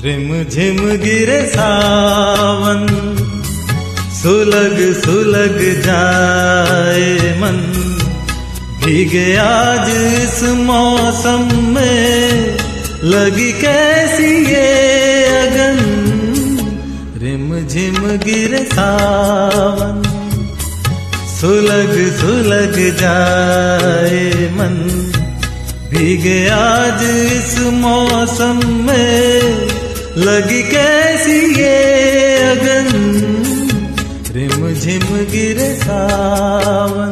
Rim झिम गिरे सावन, सुलग सुलग जाए मन, भीगे आज इस मौसम में, लगी कैसी ये अगन। रिम झिम गिरे सावन, सुलग सुलग जाए मन, भीगे आज इस मौसम में, लगी कैसी ये अगन। रिम झिम गिरे सावन।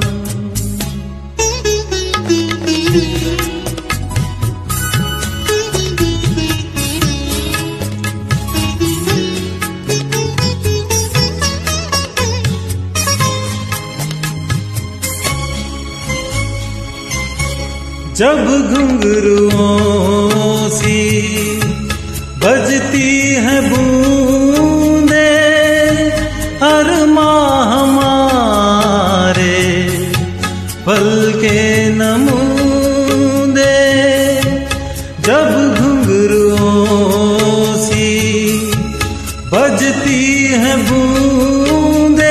जब घुंघरुओं सी बजती है बूंदे, अरमां हमारे पल के नमूंदे। जब घुंघरुओं सी बजती है बूंदे,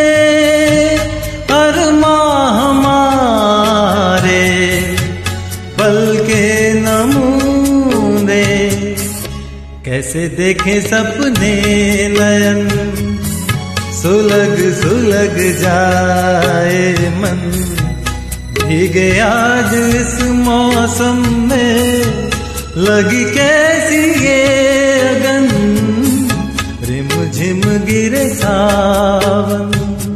अरमां हमारे पल के नमूने। कैसे देखें सपने नयन, सुलग सुलग जाए मन, भीगे आज इस मौसम में, लगी कैसी ये अगन। रिम झिम गिरे सावन।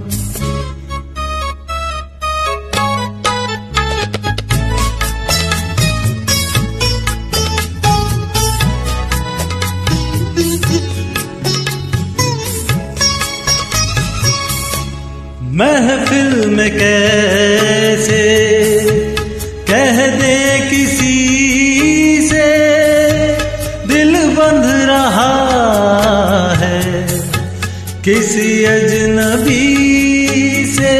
महफिल में कैसे कह दे किसी से, दिल बंध रहा है किसी अजनबी से।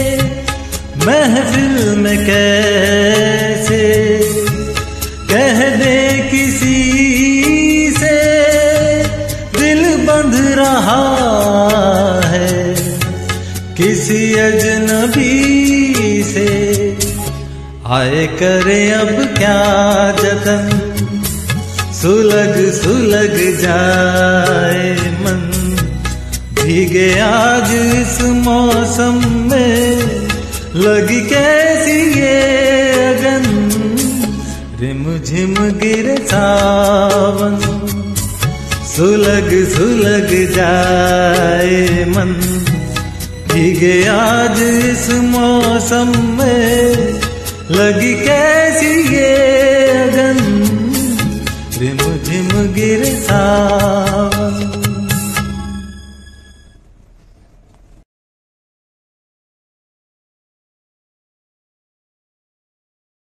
महफिल में कैसे कह दे किसी से, दिल बंध रहा है किसी अजनबी से। आए करे अब क्या जतन, सुलग सुलग जाए मन, भीगे आज इस मौसम में, लगी कैसी ये अगन। रिम झिम गिरे सावन, सुलग सुलग जाए मन, भीगे आज इस मौसम में, लगी कैसी ये अगन। रिम झिम गिरे सावन।